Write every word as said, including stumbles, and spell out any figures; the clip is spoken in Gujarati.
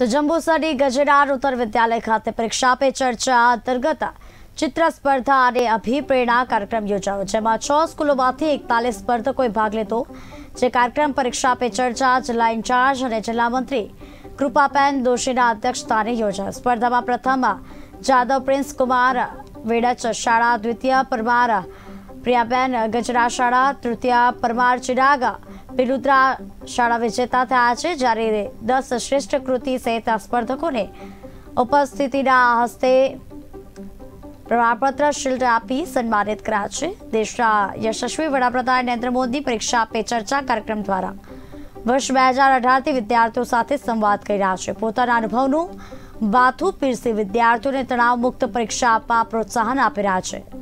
તો જંબુસરની ગજેરાર ઉત્તર વિદ્યાલય ખાતે પરીક્ષા પે ચર્ચા અંતર્ગત ચિત્ર સ્પર્ધા અને અભિપ્રેરણા કાર્યક્રમ યોજાયો, જેમાં છ સ્કૂલોમાંથી એકતાલીસ સ્પર્ધકોએ ભાગ લીધો। જે કાર્યક્રમ પરીક્ષા પે ચર્ચા જિલ્લા ઇન્ચાર્જ અને જિલ્લા મંત્રી કૃપાબેન દોશીના અધ્યક્ષસ્થાને યોજાયો। સ્પર્ધામાં પ્રથમ જાદવ પ્રિન્સ કુમાર વેડચ શાળા, દ્વિતીય પરમાર પ્રિયાબેન ગજરા શાળા, તૃતીય પરમાર ચિરાગ પિલુદ્રા શાળા વિજેતા થયા છે, જ્યારે દસ શ્રેષ્ઠ કૃતિ સહિત સ્પર્ધકોને ઉપસ્થિતિના હસ્તે પ્રમાણપત્ર શિલ્ડ આપી સન્માનિત કર્યા છે। દેશના યશસ્વી વડાપ્રધાન નરેન્દ્ર મોદી પરીક્ષા પે ચર્ચા કાર્યક્રમ દ્વારા વર્ષ બે હજાર અઢારથી વિદ્યાર્થીઓ સાથે સંવાદ કરી રહ્યા છે। પોતાના અનુભવનું માથું પીરસી વિદ્યાર્થીઓને તણાવ મુક્ત પરીક્ષા આપવા પ્રોત્સાહન આપી રહ્યા છે।